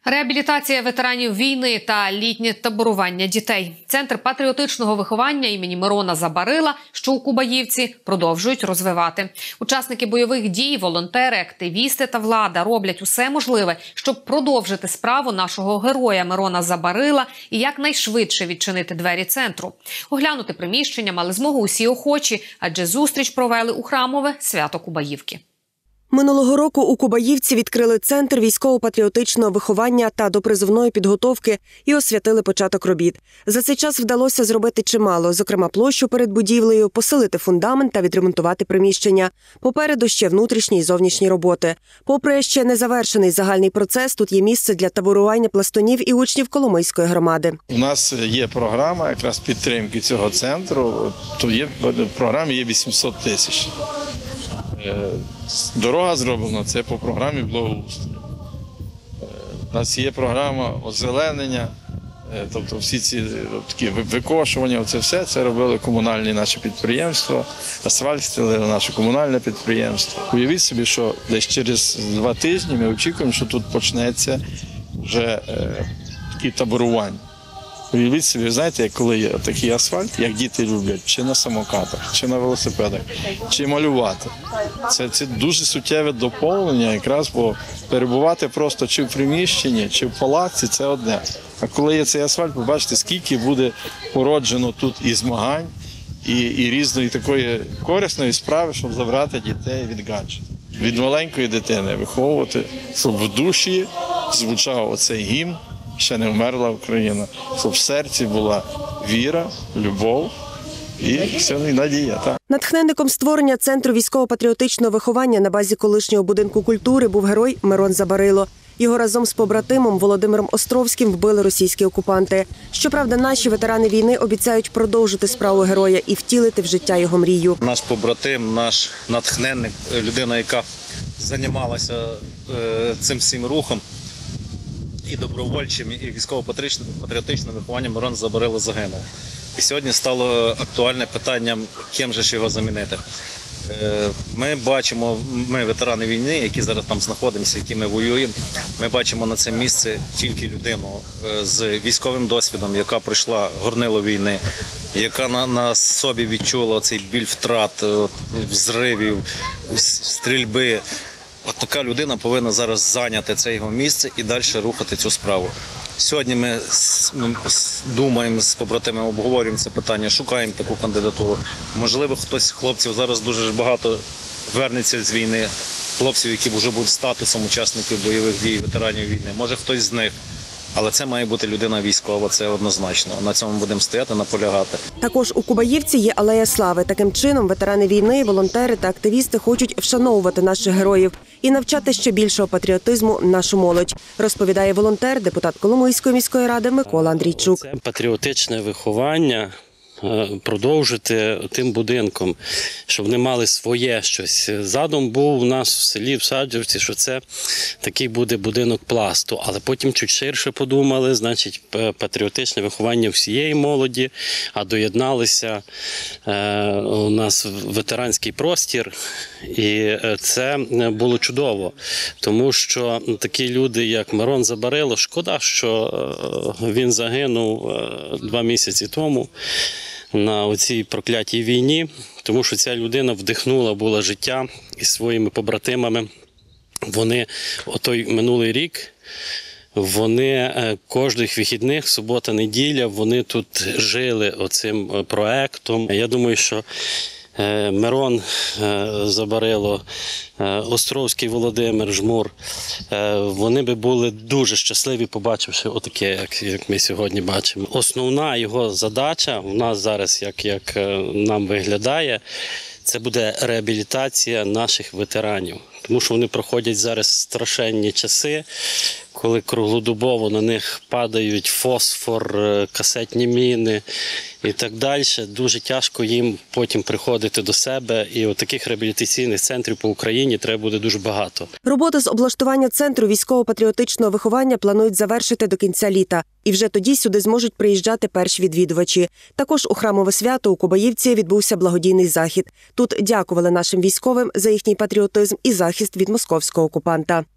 Реабілітація ветеранів війни та літнє таборування дітей. Центр патріотичного виховання імені Мирона Забарила, що у Кубаївці, продовжують розвивати. Учасники бойових дій, волонтери, активісти та влада роблять усе можливе, щоб продовжити справу нашого героя Мирона Забарила і якнайшвидше відчинити двері центру. Оглянути приміщення мали змогу усі охочі, адже зустріч провели у храмове свято Кубаївки. Минулого року у Кубаївці відкрили центр військово-патріотичного виховання та допризовної підготовки і освятили початок робіт. За цей час вдалося зробити чимало, зокрема площу перед будівлею, посилити фундамент та відремонтувати приміщення. Попереду ще внутрішні і зовнішні роботи. Попри ще не завершений загальний процес, тут є місце для таборування пластунів і учнів Коломийської громади. У нас є програма якраз підтримки цього центру, то в програмі є 800 тисяч. Дорога зроблена, це по програмі благоустрою. У нас є програма озеленення, тобто всі ці такі викошування, це робили комунальні наші підприємства, асфальт стелили наше комунальне підприємство. Уявіть собі, що десь через 2 тижні ми очікуємо, що тут почнеться вже такі таборування. Уявіть собі, знаєте, коли є такий асфальт, як діти люблять, чи на самокатах, чи на велосипедах, чи малювати. Це дуже суттєве доповнення якраз, бо перебувати просто чи в приміщенні, чи в палаці – це одне. А коли є цей асфальт, побачите, скільки буде породжено тут і змагань, і різної такої корисної справи, щоб забрати дітей від гаджетів. Від маленької дитини виховувати, щоб в душі звучав оцей гімн «Ще не вмерла Україна», щоб в серці була віра, любов і надія. Так. Натхненником створення Центру військово-патріотичного виховання на базі колишнього будинку культури був герой Мирон Забарило. Його разом з побратимом Володимиром Островським вбили російські окупанти. Щоправда, наші ветерани війни обіцяють продовжити справу героя і втілити в життя його мрію. Наш побратим, наш натхненник, людина, яка займалася цим всім рухом, і добровольчим, і військово-патріотичним вихованням Мирон Забарило загинув. І сьогодні стало актуальне питання, ким же ж його замінити. Ми бачимо, ми ветерани війни, які зараз там знаходимося, які ми воюємо, ми бачимо на це місце тільки людину з військовим досвідом, яка пройшла горнило війни, яка на собі відчула цей біль втрат, взривів, стрільби. От така людина повинна зараз зайняти це його місце і далі рухати цю справу. Сьогодні ми думаємо з побратимами, обговорюємо це питання, шукаємо таку кандидатуру. Можливо, хтось з хлопців, зараз дуже багато вернеться з війни, хлопців, які вже будуть статусом учасників бойових дій, ветеранів війни. Може хтось з них. Але це має бути людина військова, це однозначно. На цьому будемо стояти, наполягати. Також у Кубаївці є алея слави. Таким чином ветерани війни, волонтери та активісти хочуть вшановувати наших героїв і навчати ще більшого патріотизму нашу молодь, розповідає волонтер, депутат Коломийської міської ради Микола Андрійчук. Це патріотичне виховання продовжити тим будинком, щоб вони мали своє щось. Задум був у нас в селі, в Саджівці, що це такий буде будинок пласту, але потім чуть ширше подумали, значить, патріотичне виховання всієї молоді, а доєдналися у нас ветеранський простір, і це було чудово, тому що такі люди, як Мирон Забарило, шкода, що він загинув 2 місяці тому на оцій проклятій війні, тому що ця людина вдихнула була життя із своїми побратимами. Вони отой минулий рік, вони кожних вихідних, субота, неділя, вони тут жили оцим проектом. Я думаю, що Мирон Забарило, Островський Володимир, Жмур, вони би були дуже щасливі, побачивши отаке, як ми сьогодні бачимо. Основна його задача у нас зараз, як нам виглядає, це буде реабілітація наших ветеранів. Тому що вони проходять зараз страшенні часи, коли круглодобово на них падають фосфор, касетні міни і так далі. Дуже тяжко їм потім приходити до себе. І от таких реабілітаційних центрів по Україні треба буде дуже багато. Роботи з облаштування центру військово-патріотичного виховання планують завершити до кінця літа. І вже тоді сюди зможуть приїжджати перші відвідувачі. Також у храмове свято у Кубаївці відбувся благодійний захід. Тут дякували нашим військовим за їхній патріотизм і захист від московського окупанта.